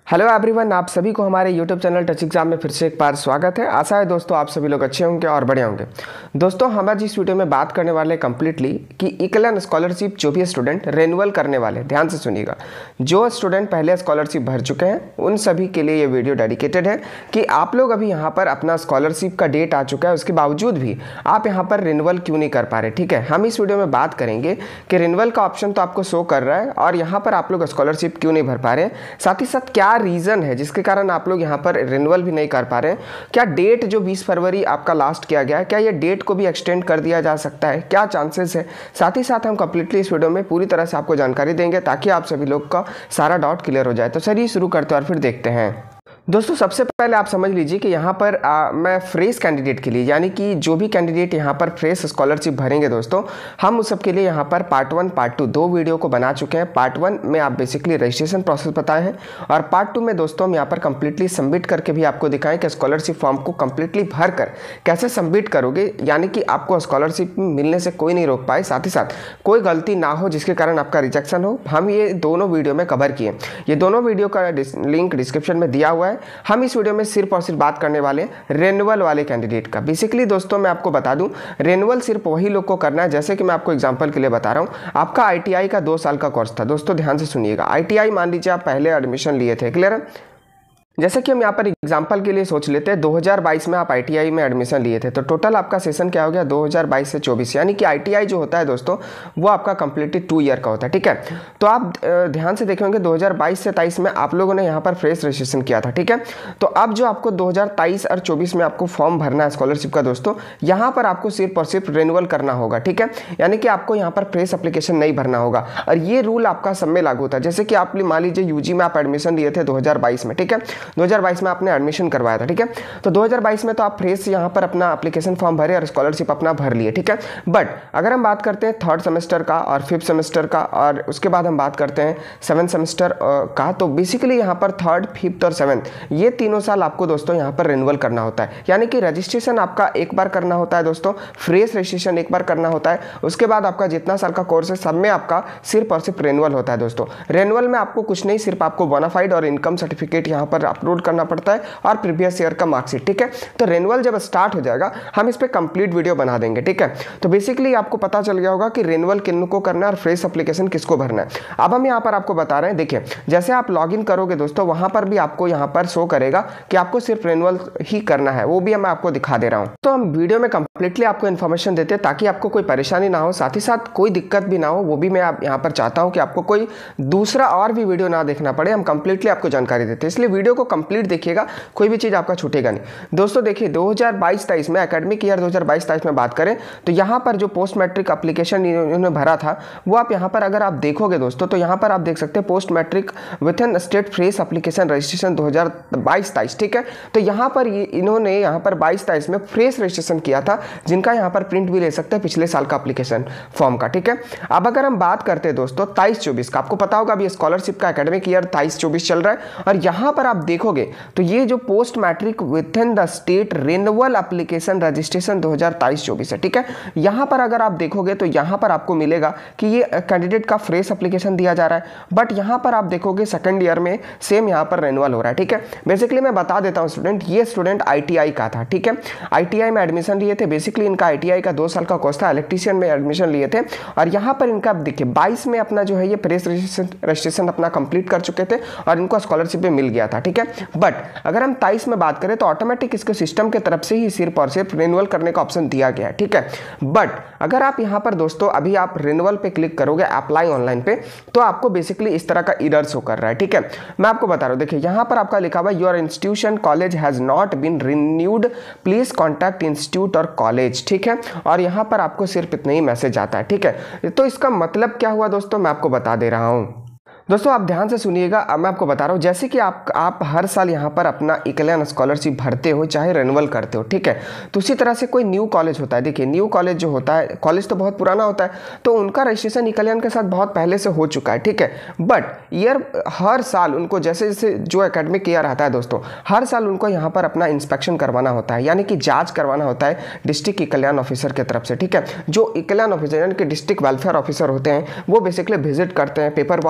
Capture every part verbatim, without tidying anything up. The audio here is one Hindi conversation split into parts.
हेलो एवरीवन, आप सभी को हमारे यूट्यूब चैनल टच एग्जाम में फिर से एक बार स्वागत है। आशा है दोस्तों आप सभी लोग अच्छे होंगे और बढ़िया होंगे। दोस्तों हम आज इस वीडियो में बात करने वाले हैं कम्प्लीटली कि इकलन स्कॉलरशिप जो भी स्टूडेंट रेन्यूअल करने वाले, ध्यान से सुनिएगा। जो स्टूडेंट पहले स्कॉलरशिप भर चुके हैं उन सभी के लिए ये वीडियो डेडिकेटेड है कि आप लोग अभी यहाँ पर अपना स्कॉलरशिप का डेट आ चुका है, उसके बावजूद भी आप यहाँ पर रिन्यूअल क्यों नहीं कर पा रहे। ठीक है, हम इस वीडियो में बात करेंगे कि रिन्यूअल का ऑप्शन तो आपको शो कर रहा है और यहाँ पर आप लोग स्कॉलरशिप क्यों नहीं भर पा रहे, साथ ही साथ क्या रीज़न है जिसके कारण आप लोग यहाँ पर रिन्यूअल भी नहीं कर पा रहे हैं। क्या डेट जो बीस फरवरी आपका लास्ट किया गया है, क्या ये डेट को भी एक्सटेंड कर दिया जा सकता है, क्या चांसेस है। साथ ही साथ हम कंप्लीटली इस वीडियो में पूरी तरह से आपको जानकारी देंगे ताकि आप सभी लोग का सारा डाउट क्लियर हो जाए। तो चलिए शुरू करते हैं और फिर देखते हैं। दोस्तों सबसे पहले आप समझ लीजिए कि यहाँ पर आ, मैं फ्रेश कैंडिडेट के लिए, यानी कि जो भी कैंडिडेट यहाँ पर फ्रेश स्कॉलरशिप भरेंगे दोस्तों, हम उस सब के लिए यहाँ पर पार्ट वन पार्ट टू दो वीडियो को बना चुके हैं। पार्ट वन में आप बेसिकली रजिस्ट्रेशन प्रोसेस बताए हैं और पार्ट टू में दोस्तों हम यहाँ पर कंप्लीटली सबमिट करके भी आपको दिखाएं कि स्कॉलरशिप फॉर्म को कंप्लीटली भर कर कैसे सबमिट करोगे, यानी कि आपको स्कॉलरशिप मिलने से कोई नहीं रोक पाए, साथ ही साथ कोई गलती ना हो जिसके कारण आपका रिजेक्शन हो। हम ये दोनों वीडियो में कवर किए, ये दोनों वीडियो का लिंक डिस्क्रिप्शन में दिया हुआ है। हम इस वीडियो में सिर्फ और सिर्फ बात करने वाले रेन्युअल वाले कैंडिडेट का। बेसिकली दोस्तों मैं आपको बता दूं, रेन्युअल सिर्फ वही लोग को करना है, जैसे कि मैं आपको एग्जांपल के लिए बता रहा हूं। आपका आईटीआई का दो साल का कोर्स था दोस्तों, ध्यान से सुनिएगा। आईटीआई मान लीजिए आप पहले एडमिशन लिए थे, क्लियर है। जैसे कि हम यहाँ पर एग्जांपल के लिए सोच लेते हैं, दो हज़ार बाईस में आप आईटीआई में एडमिशन लिए थे, तो टोटल आपका सेशन क्या हो गया दो हज़ार बाईस से चौबीस, यानी कि आईटीआई जो होता है दोस्तों वो आपका कंप्लीटली टू ईयर का होता है। ठीक है, तो आप ध्यान से देखेंगे दो हज़ार बाईस से तेईस में आप लोगों ने यहाँ पर फ्रेश रजिस्ट्रेशन किया था। ठीक है, तो अब जो आपको दो हज़ार तेईस और चौबीस में आपको फॉर्म भरना है स्कॉलरशिप का दोस्तों, यहाँ पर आपको सिर्फ और सिर्फ रिन्यूअल करना होगा। ठीक है, यानी कि आपको यहाँ पर फ्रेश एप्लीकेशन नहीं भरना होगा और ये रूल आपका सब में लागू होता है। जैसे कि आप मान लीजिए यूजी में आप एडमिशन लिए थे दो हज़ार बाईस में, ठीक है, दो हज़ार बाईस में आपने एडमिशन करवाया था। ठीक है, तो दो हज़ार बाईस में तो आप फ्रेश यहाँ पर अपना एप्लीकेशन फॉर्म भरे और स्कॉलरशिप अपना भर लिए। ठीक है, बट अगर हम बात करते हैं थर्ड सेमेस्टर का और फिफ्थ सेमेस्टर का और उसके बाद हम बात करते हैं सेवन्थ सेमेस्टर का, तो बेसिकली यहाँ पर थर्ड फिफ्थ और सेवन्थ ये तीनों साल आपको दोस्तों यहाँ पर रिन्यूअल करना होता है, यानी कि रजिस्ट्रेशन आपका एक बार करना होता है दोस्तों, फ्रेश रजिस्ट्रेशन एक बार करना होता है। उसके बाद आपका जितना साल का कोर्स है सब में आपका सिर्फ और सिर्फ रिन्यूअल होता है दोस्तों। रिन्यूअल में आपको कुछ नहीं, सिर्फ आपको बोनाफाइड और इनकम सर्टिफिकेट यहाँ पर अपलोड करना पड़ता है और प्रीवियस ईयर का मार्कशीट। ठीक है, तो रिन्यूअल जब स्टार्ट हो जाएगा हम इस पे कंप्लीट वीडियो बना देंगे। ठीक है, तो बेसिकली आपको पता चल गया होगा कि रिन्यूअल किनको करना है और फ्रेश एप्लीकेशन किसको भरना है। अब हम यहाँ पर आपको बता रहे हैं, देखिए जैसे आप लॉगिन करोगे दोस्तों, वहां पर भी आपको यहाँ पर शो करेगा कि आपको सिर्फ रिन्यूअल ही करना है, वो भी मैं आपको दिखा दे रहा हूँ। तो हम वीडियो में कंप्लीटली आपको इन्फॉर्मेशन देते हैं ताकि आपको कोई परेशानी ना हो, साथ ही साथ कोई दिक्कत भी ना हो, वो भी मैं आप यहाँ पर चाहता हूँ कि आपको कोई दूसरा और भी वीडियो ना देखना पड़े। हम कंप्लीटली आपको जानकारी देते हैं, इसलिए वीडियो को कंप्लीट देखिएगा, कोई भी चीज आपका छूटेगा नहीं। दोस्तों देखिए दो हज़ार बाईस तेईस में, एकेडमिक ईयर दो हज़ार बाईस तेईस में बात करें तो यहाँ पर जो पोस्ट मैट्रिक एप्लीकेशन इन्होंने भरा था वो आप यहाँ पर अगर आप देखोगे दोस्तों, तो यहाँ पर आप देख सकते हैं post matric within state fresh application registration दो हज़ार बाईस तेईस। ठीक है, तो यहाँ पर ये इन्होंने यहाँ पर बाईस तेईस में फ्रेश रजिस्ट्रेशन किया था, जिनका यहाँ पर प्रिंट भी ले सकते हैं पिछले साल का एप्लीकेशन फॉर्म का। ठीक है, अब अगर हम बात करते हैं दोस्तों तेईस चौबीस का, आपको पता होगा अभी स्कॉलरशिप का एकेडमिक ईयर तेईस चौबीस चल रहा है और यहाँ पर आप देखोगे तो ये जो post matric within the state renewal application registration दो हज़ार तेईस चौबीस है। ठीक है, यहां पर अगर आप देखोगे तो यहां पर आपको मिलेगा कि ये कैंडिडेट का फ्रेश एप्लीकेशन दिया जा रहा है, बट यहां पर आप देखोगे सेकंड ईयर में सेम यहां पर रिन्यूअल हो रहा है। ठीक है, बेसिकली मैं बता देता हूं स्टूडेंट, ये स्टूडेंट आईटीआई का था। ठीक है, आईटीआई में एडमिशन लिए थे, बेसिकली इनका आईटीआई का दो साल का कोर्स था, इलेक्ट्रीशियन में एडमिशन लिए थे और यहां पर इनका देखिए बाईस में अपना जो है ये फ्रेश रजिस्ट्रेशन अपना कंप्लीट कर चुके थे और इनको स्कॉलरशिप भी मिल गया था। ठीक है, बट अगर हम तेईस में बात करें तो ऑटोमेटिक इसके सिस्टम की तरफ से ही सिर्फ और सिर्फ रिन्यूअल करने का ऑप्शन दिया गया है। ठीक है, बट अगर आप यहां पर दोस्तों अभी आप रिन्यूअल पे क्लिक करोगे अप्लाई ऑनलाइन पे, तो आपको बेसिकली इस तरह का एरर शो कर रहा है। ठीक है, मैं आपको बता रहा हूं, देखिए यहां पर आपका लिखा हुआ your institution college has not been renewed, please contact institute और कॉलेज। ठीक है, और यहां पर आपको सिर्फ इतना ही मैसेज आता है। ठीक है, तो इसका मतलब क्या हुआ दोस्तों, मैं आपको बता दे रहा हूं। दोस्तों आप ध्यान से सुनिएगा, अब मैं आपको बता रहा हूँ, जैसे कि आप आप हर साल यहाँ पर अपना इकल्यान स्कॉलरशिप भरते हो चाहे रिन्यूअल करते हो। ठीक है, तो उसी तरह से कोई न्यू कॉलेज होता है, देखिए न्यू कॉलेज जो होता है, कॉलेज तो बहुत पुराना होता है तो उनका रजिस्ट्रेशन इकल्यान के साथ बहुत पहले से हो चुका है। ठीक है, बट ईयर हर साल उनको जैसे जैसे जो एकेडमिक ईयर आता है दोस्तों, हर साल उनको यहाँ पर अपना इंस्पेक्शन करवाना होता है, यानी कि जाँच करवाना होता है डिस्ट्रिक्ट इकल्यान ऑफिसर की तरफ से। ठीक है, जो इकल्यान ऑफिसर यानी कि डिस्ट्रिक्ट वेलफेयर ऑफिसर होते हैं वो बेसिकली विजिट करते हैं, पेपर वर्क करते हैं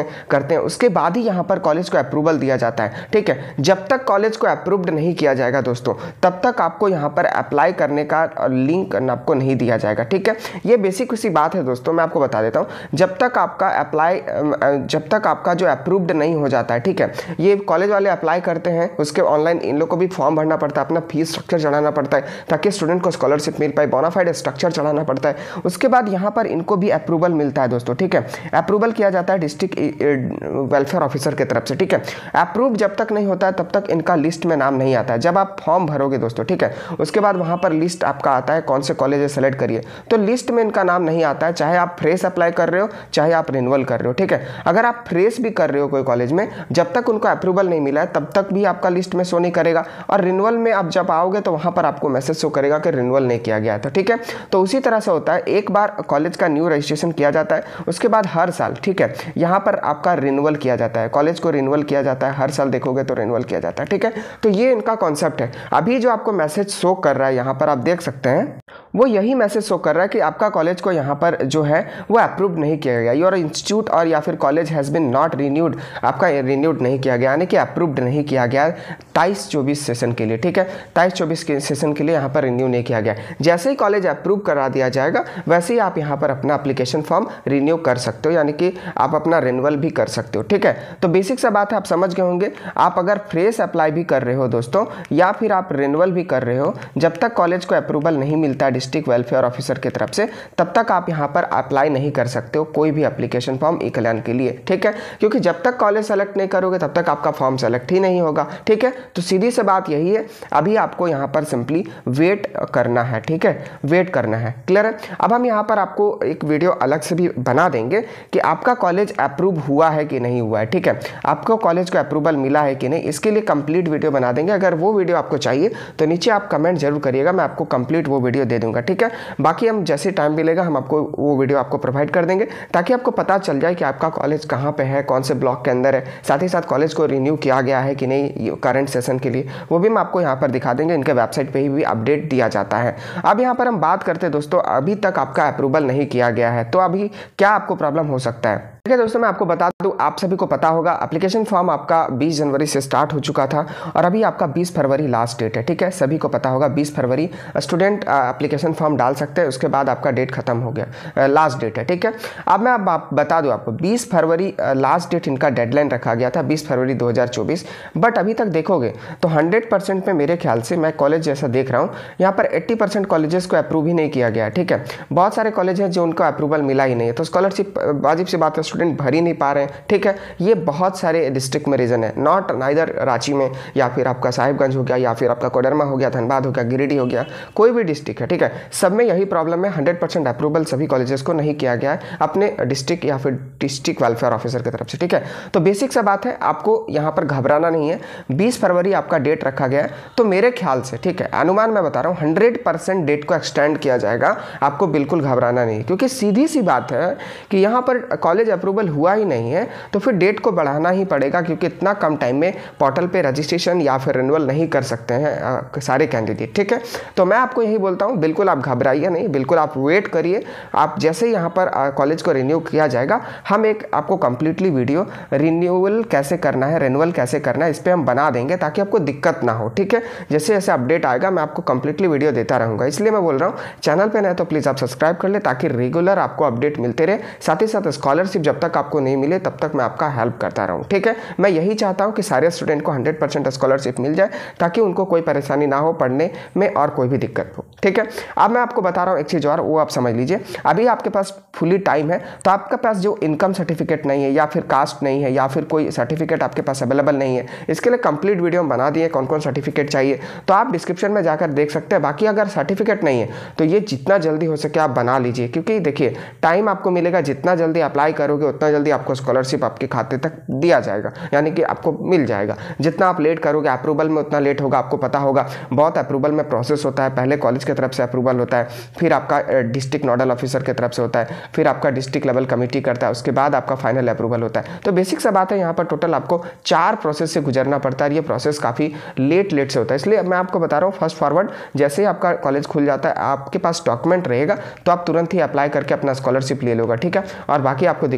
करते हैं, उसके बाद ही यहाँ पर कॉलेज को अप्रूवल दिया जाता है। ठीक है, जब तक कॉलेज को अप्रूव्ड नहीं किया जाएगा दोस्तों, तब तक आपको यहाँ पर अप्लाई करने का लिंक आपको नहीं दिया जाएगा। ठीक है, ये बेसिक सी बात है दोस्तों, मैं आपको बता देता हूँ। जब तक आपका अप्लाई जब तक आपका जो अप्रूव्ड नहीं हो जाता है, ठीक है, ये कॉलेज वाले अप्लाई करते हैं, उसके ऑनलाइन इन लोग को भी फॉर्म भरना पड़ता है, अपना फीस स्ट्रक्चर चढ़ाना पड़ता है ताकि स्टूडेंट को स्कॉलरशिप मिल पाए, बोनाफाइड स्ट्रक्चर चढ़ाना पड़ता है। उसके बाद यहाँ पर इनको भी अप्रूवल मिलता है दोस्तों। ठीक है, अप्रूवल किया जाता है डिस्ट्रिक्ट वेलफेयर ऑफिसर की तरफ से। ठीक है, अप्रूव जब तक नहीं होता है तब तक इनका लिस्ट में नाम नहीं आता है। जब आप फॉर्म भरोगे दोस्तों, ठीक है, उसके बाद वहाँ पर लिस्ट आपका आता है, कौन से कॉलेज सेलेक्ट करिए, तो लिस्ट में इनका नाम नहीं आता है, चाहे आप फ्रेश अप्लाई कर रहे हो चाहे आप रिन्यूअल कर रहे हो। ठीक है, अगर आप फ्रेश भी कर रहे हो कोई कॉलेज में, जब तक उनको अप्रूवल नहीं मिला है तब तक भी आपका लिस्ट में शो नहीं करेगा, और रिन्यूअल में आप जब आओगे तो वहाँ पर आपको मैसेज शो करेगा कि रिन्यूअल नहीं किया गया था। ठीक है, तो उसी तरह से होता है, एक बार कॉलेज का न्यू रजिस्ट्रेशन किया जाता है, उसके बाद हर साल, ठीक है, यहाँ पर आपका रिन्यूअल किया जाता है, कॉलेज को रिन्यूअल किया जाता है, हर साल देखोगे तो रिन्यूअल किया जाता है। ठीक है, तो ये इनका कॉन्सेप्ट है। अभी जो आपको मैसेज शो कर रहा है यहाँ पर आप देख सकते हैं, वो यही मैसेज शो कर रहा है कि आपका कॉलेज को यहाँ पर जो है वो अप्रूव नहीं किया गया, योर इंस्टीट्यूट और या फिर college has been not renewed, आपका रिन्यूड नहीं किया गया, यानी कि अप्रूव्ड नहीं किया गया तेईस चौबीस सेशन के लिए। ठीक है, तेईस चौबीस के सेशन के लिए यहाँ पर रिन्यू नहीं किया गया। जैसे ही कॉलेज अप्रूव करा दिया जाएगा वैसे ही आप यहाँ पर अपना एप्लीकेशन फॉर्म रिन्यू कर सकते हो, यानी कि आप अपना रिन्यूअल भी कर सकते हो। ठीक है, तो बेसिक सा बात है, आप समझ गए होंगे। आप अगर फ्रेश अप्लाई भी कर रहे हो दोस्तों, या फिर आप रिन्यूअल भी कर रहे हो, जब तक कॉलेज को अप्रूवल नहीं मिलता डिस्ट्रिक्ट वेलफेयर ऑफिसर की तरफ से, तब तक आप यहाँ पर अप्लाई नहीं कर सकते हो कोई भी एप्लीकेशन फॉर्म ई कल्याण के लिए। ठीक है, क्योंकि जब तक कॉलेज सेलेक्ट नहीं करोगे तब तक आपका फॉर्म सेलेक्ट ही नहीं होगा। ठीक है, तो सीधी सी बात यही है, अभी आपको यहाँ पर सिंपली वेट करना है। ठीक है, वेट करना है। क्लियर है? अब हम यहाँ पर आपको एक वीडियो अलग से भी बना देंगे कि आपका कॉलेज अप्रूव हुआ है कि नहीं हुआ है। ठीक है, आपको कॉलेज को अप्रूवल मिला है कि नहीं, इसके लिए कंप्लीट वीडियो बना देंगे। अगर वो वीडियो आपको चाहिए तो नीचे आप कमेंट जरूर करिएगा, मैं आपको कंप्लीट वो वीडियो दे दूंगा। ठीक है, बाकी हम जैसे टाइम मिलेगा हम आपको वो वीडियो आपको प्रोवाइड कर देंगे, ताकि आपको पता चल जाए कि आपका कॉलेज कहाँ पे है, कौन से ब्लॉक के अंदर है, साथ ही साथ कॉलेज को रिन्यू किया गया है कि नहीं करंट सेशन के लिए, वो भी हम आपको यहाँ पर दिखा देंगे। इनके वेबसाइट पे ही भी अपडेट दिया जाता है। अब यहाँ पर हम बात करते हैं दोस्तों, अभी तक आपका अप्रूवल नहीं किया गया है तो अभी क्या आपको प्रॉब्लम हो सकता है। ठीक है दोस्तों, मैं आपको बता दूं, आप सभी को पता होगा एप्लीकेशन फॉर्म आपका बीस जनवरी से स्टार्ट हो चुका था और अभी आपका बीस फरवरी लास्ट डेट है। ठीक है, सभी को पता होगा बीस फरवरी स्टूडेंट एप्लीकेशन फॉर्म डाल सकते हैं, उसके बाद आपका डेट खत्म हो गया, लास्ट डेट है। ठीक है, अब मैं अब आप बता दूं आपको, बीस फरवरी लास्ट डेट इनका डेडलाइन रखा गया था, बीस फरवरी दो हज़ार चौबीस। बट अभी तक देखोगे तो हंड्रेड परसेंट में मेरे ख्याल से, मैं कॉलेज जैसा देख रहा हूँ, यहाँ पर अस्सी परसेंट कॉलेजेस को अप्रूव ही नहीं किया गया। ठीक है, बहुत सारे कॉलेज हैं जो उनको अप्रूवल मिला ही नहीं है, तो स्कॉलरशिप वाजिब सी बात है स्टूडेंट भर ही नहीं पा रहे हैं। ठीक है, ये बहुत सारे डिस्ट्रिक्ट में रीजन है, नॉट नाइदर रांची में या फिर आपका साहिबगंज हो गया या फिर आपका कोडरमा हो गया, धनबाद हो गया, गिरिडीह हो गया, कोई भी डिस्ट्रिक्ट है। ठीक है, सब में यही प्रॉब्लम है, हंड्रेड परसेंट अप्रूवल सभी कॉलेजेस को नहीं किया गया है अपने डिस्ट्रिक्ट या फिर डिस्ट्रिक्ट वेलफेयर ऑफिसर की तरफ से। ठीक है, तो बेसिक सा बात है, आपको यहाँ पर घबराना नहीं है। बीस फरवरी आपका डेट रखा गया है, तो मेरे ख्याल से, ठीक है, अनुमान मैं बता रहा हूँ, हंड्रेड परसेंट डेट को एक्सटेंड किया जाएगा। आपको बिल्कुल घबराना नहीं, क्योंकि सीधी सी बात है कि यहाँ पर कॉलेज अप्रूवल हुआ ही नहीं है, तो फिर डेट को बढ़ाना ही पड़ेगा, क्योंकि इतना कम टाइम में पोर्टल पे रजिस्ट्रेशन या फिर रिन्यूअल नहीं कर सकते हैं सारे कैंडिडेट। ठीक है, तो मैं आपको यही बोलता हूँ, बिल्कुल आप घबराइए नहीं, बिल्कुल आप वेट करिए। आप जैसे ही यहाँ पर कॉलेज को रिन्यू किया जाएगा, हम एक आपको कंप्लीटली वीडियो रिन्यूअल कैसे करना है, रिन्यूअल कैसे करना है, इस पर हम बना देंगे ताकि आपको दिक्कत ना हो। ठीक है, जैसे जैसे अपडेट आएगा मैं आपको कंप्लीटली वीडियो देता रहूँगा। इसलिए मैं बोल रहा हूँ, चैनल पर नए तो प्लीज़ आप सब्सक्राइब कर ले, ताकि रेगुलर आपको अपडेट मिलते रहे। साथ ही साथ स्कॉलरशिप जब तक आपको नहीं मिले तब तक मैं आपका हेल्प करता रहूँ। ठीक है, मैं यही चाहता हूँ कि सारे स्टूडेंट को हंड्रेड परसेंट स्कॉलरशिप मिल जाए, ताकि उनको कोई परेशानी ना हो पढ़ने में और कोई भी दिक्कत हो। ठीक है, अब मैं आपको बता रहा हूँ एक चीज़ और, वो आप समझ लीजिए। अभी आपके पास फुली टाइम है, तो आपके पास जो इनकम सर्टिफिकेट नहीं है या फिर कास्ट नहीं है या फिर कोई सर्टिफिकेट आपके पास अवेलेबल नहीं है, इसके लिए कंप्लीट वीडियो हम बना दिए, कौन कौन सर्टिफिकेट चाहिए, तो आप डिस्क्रिप्शन में जाकर देख सकते हैं। बाकी अगर सर्टिफिकेट नहीं है तो ये जितना जल्दी हो सके आप बना लीजिए, क्योंकि देखिए टाइम आपको मिलेगा, जितना जल्दी अप्लाई करोगे उतना जल्दी आपको स्कॉलरशिप आपके खाते तक दिया जाएगा, यानी कि आपको मिल जाएगा। जितना आप लेट करोगे अप्रूवल में उतना लेट होगा। आपको पता होगा बहुत अप्रूवल में प्रोसेस होता है, पहले कॉलेज की तरफ से अप्रूवल होता है, फिर आपका डिस्ट्रिक्ट नोडल ऑफिसर की तरफ से होता है, फिर आपका डिस्ट्रिक्ट लेवल कमेटी करता है, उसके बाद आपका फाइनल अप्रूवल होता है। तो बेसिक सा बात है, यहाँ पर टोटल आपको चार प्रोसेस से गुजरना पड़ता है। ये प्रोसेस काफ़ी लेट लेट से होता है, इसलिए मैं आपको बता रहा हूँ फास्ट फॉरवर्ड। जैसे ही आपका कॉलेज खुल जाता है, आपके पास डॉक्यूमेंट रहेगा तो आप तुरंत ही अप्लाई करके अपना स्कॉलरशिप ले लोगे। ठीक है, और बाकी आपको दिक्कत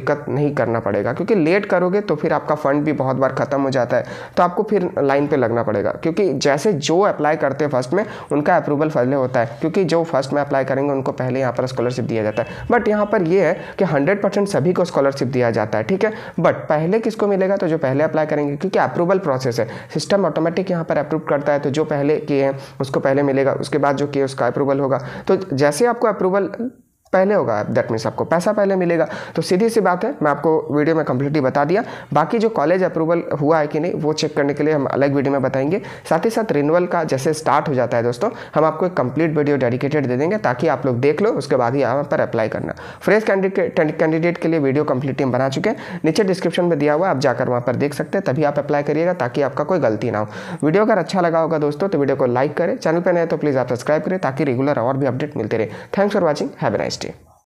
दिक्कत नहीं करना पड़ेगा, क्योंकि लेट करोगे तो फिर आपका फंड भी बहुत बार ख़त्म हो जाता है, तो आपको फिर लाइन पे लगना पड़ेगा। क्योंकि जैसे जो अप्लाई करते हैं फर्स्ट में उनका अप्रूवल पहले होता है, क्योंकि जो फर्स्ट में अप्लाई करेंगे उनको पहले यहाँ पर स्कॉलरशिप दिया जाता है। बट यहाँ पर ये है कि हंड्रेड परसेंट सभी को स्कॉलरशिप दिया जाता है, ठीक है। बट पहले किसको मिलेगा, तो जो पहले अप्लाई करेंगे, क्योंकि अप्रूवल प्रोसेस है, सिस्टम ऑटोमेटिक यहाँ पर अप्रूव करता है। तो जो पहले किए हैं उसको पहले मिलेगा, उसके बाद जो किए उसका अप्रूवल होगा। तो जैसे आपको अप्रूवल पहले होगा दैट मीन्स आपको पैसा पहले मिलेगा। तो सीधी सी बात है, मैं आपको वीडियो में कंप्लीटली बता दिया। बाकी जो कॉलेज अप्रूवल हुआ है कि नहीं वो चेक करने के लिए हम अलग वीडियो में बताएंगे। साथ ही साथ रिन्यूअल का जैसे स्टार्ट हो जाता है दोस्तों, हम आपको एक कंप्लीट वीडियो डेडिकेटेड दे देंगे ताकि आप लोग देख लो, उसके बाद ही यहाँ पर अप्लाई करना। फ्रेश कैंडिडेट कैंडिडेट के लिए वीडियो कंप्लीट हम बना चुके हैं, नीचे डिस्क्रिप्शन में दिया हुआ, आप जाकर वहाँ पर देख सकते हैं, तभी आप अप्लाई करिएगा ताकि आपका कोई गलती ना हो। वीडियो अगर अच्छा लगा होगा दोस्तों तो वीडियो को लाइक करें, चैनल पर नए तो प्लीज़ आप सब्सक्राइब करें ताकि रेगुलर और भी अपडेट मिलते रहे। Thanks for watching, have a nice day.